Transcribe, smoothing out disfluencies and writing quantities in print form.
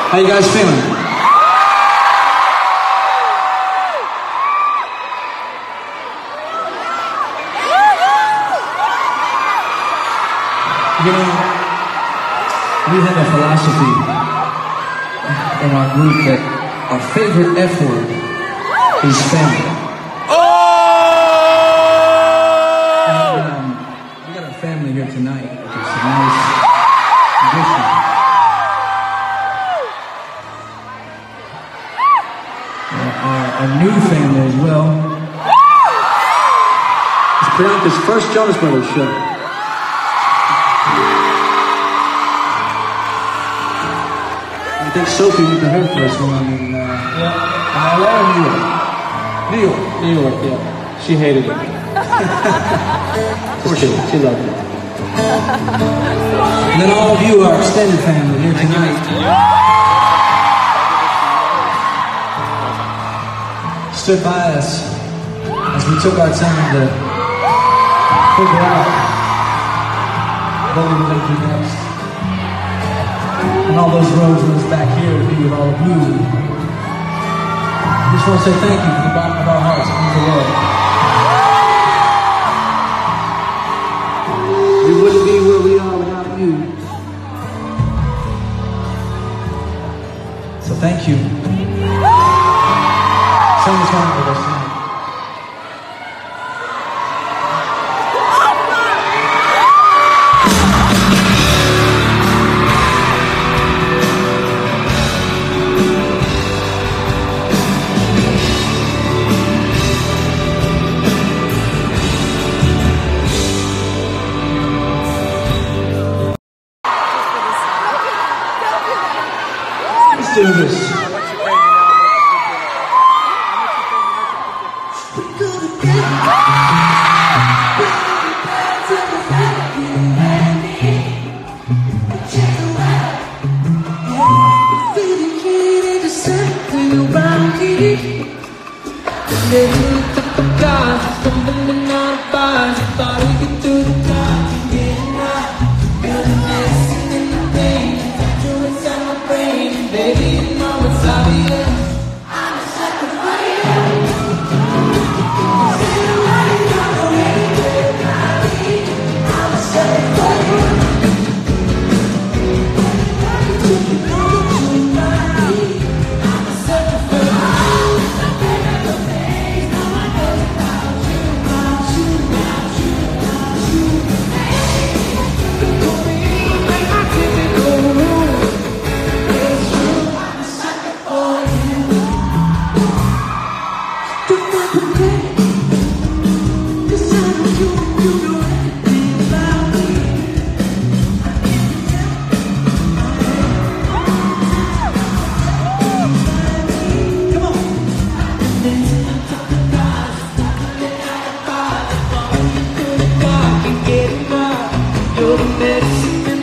How you guys feeling? You know, we have a philosophy in our group that our favorite F word is family. And we got our family here tonight, which is a nice addition. Our new family as well. It's Priyanka's first Jonas Brothers show. I think Sophie went to her first one in LA or New York? New York. New York, yeah. She hated it. Poor she loved it. And then all of you, our extended family here tonight, stood by us as we took our time to figure out what we were going to do next. And all those roses back here to be with all of you. I just want to say thank you from the bottom of our hearts and the world. We wouldn't be where we are without you. So thank you. Sing this song with us tonight. Let's do this. You're the medicine.